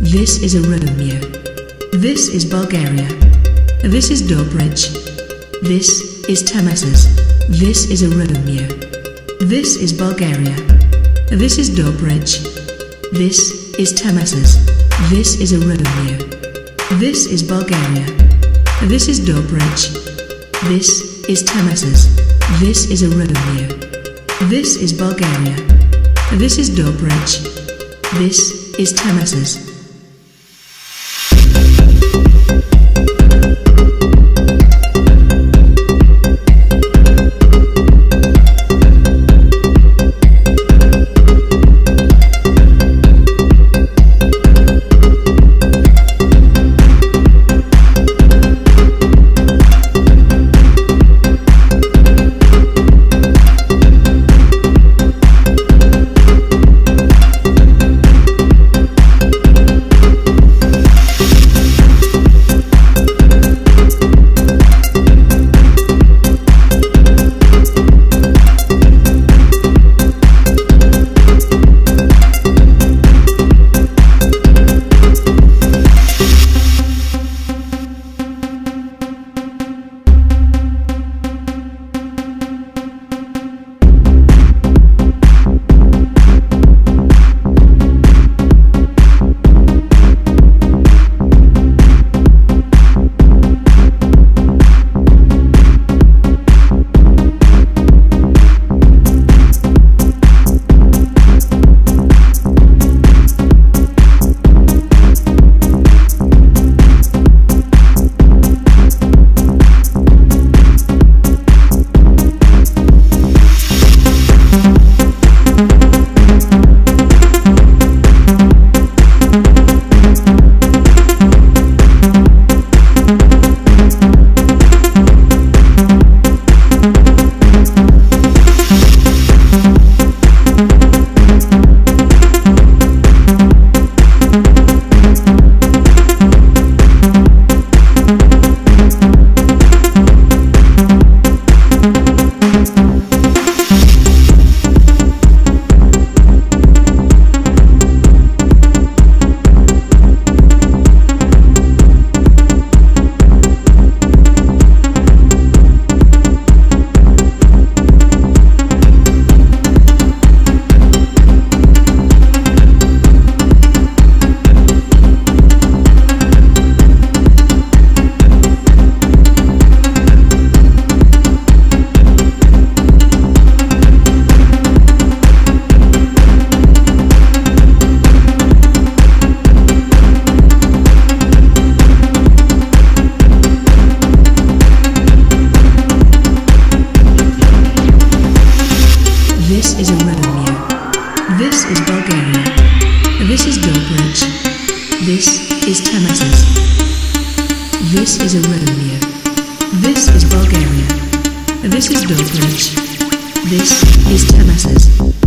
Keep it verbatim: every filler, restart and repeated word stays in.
This is a Romeo. This is Bulgaria. This is Dobrich. This is T M S S. This is a Romeo. This is Bulgaria. This is Dobrich. This is T M S S. This is a Romeo. This is Bulgaria. This is Dobrich. This is T M S S. This is a Romeo. This is Bulgaria. This is Dobrich. This is T M S S. This is a Romeo. This is Bulgaria. This is Dobrich. This is T M S S. This is a Romeo. This is Bulgaria. This is Dobrich. This is T M S S.